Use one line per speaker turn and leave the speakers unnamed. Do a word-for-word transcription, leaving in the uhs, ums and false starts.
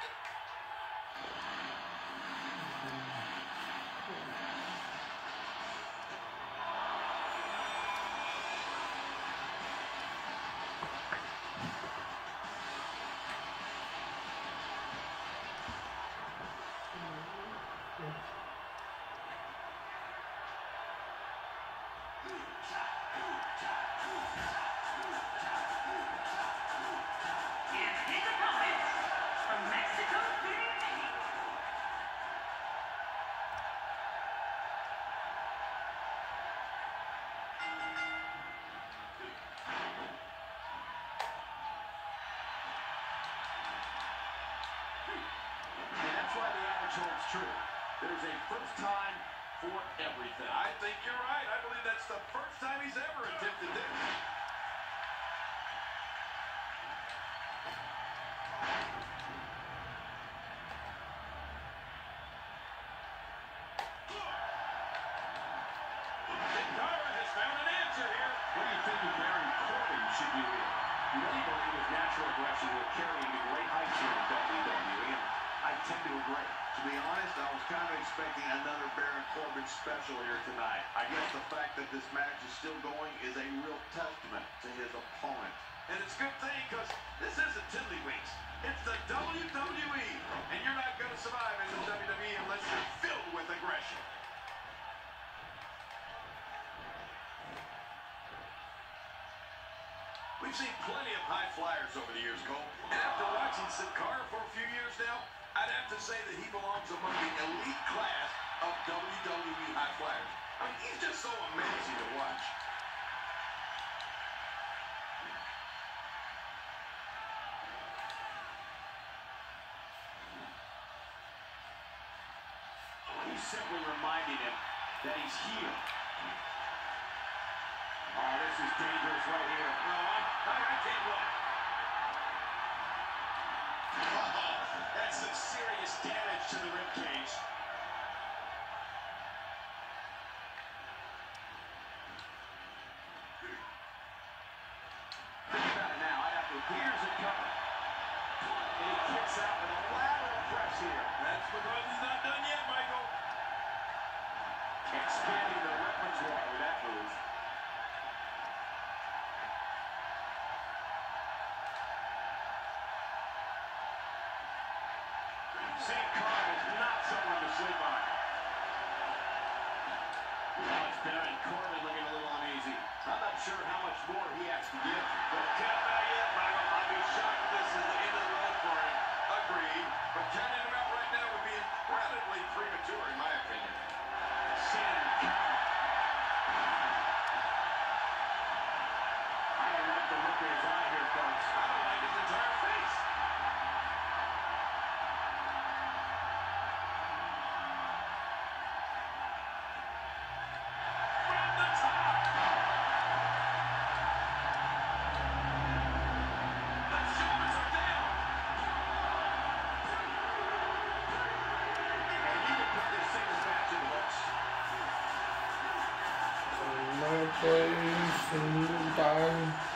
Holds true. There's a first time for everything.
I think you're right. I believe that's the first time he's ever attempted this. Chikara has found an answer here.
What do you think of Baron Corbin should do here? Many believe his natural aggression will carry him to great heights here in W W E, and I tend to agree.
To be honest, I was kind of expecting another Baron Corbin special here tonight. I guess the fact that this match is still going is a real testament to his opponent.
And it's a good thing, because this isn't Tiddlywinks. It's the W W E. And you're not going to survive in the W W E unless you're filled with aggression. We've seen plenty of high flyers over the years, Cole. And after watching Sin Cara for a few years now, I'd have to say that he belongs among the elite class of W W E high flyers. I mean, he's just so amazing to watch.
He's simply reminding him that he's here. Oh, this is dangerous right here.
No, I, I, I can't look. Oh, that's some serious damage to the rib cage.
Think about it now. I'd have to. Here's a cover. And he kicks out with a lateral press here.
That's because he's not done yet, Michael.
Expanding the repertoire with that move. Sin Cara is not someone to sleep on. Now it's Baron Corbin looking a little uneasy. I'm not sure how much more he has to give.
But count out yet, Michael. I'd be shocked if this is the end of the road for him. Agreed. But counting him out right now would be incredibly premature, in my opinion.
Sin Cara. I don't like the look in his eye here, folks.
I don't like his entire face. From the top. The shoulders are down.
And you can put this singles match in the books.
My place in the time.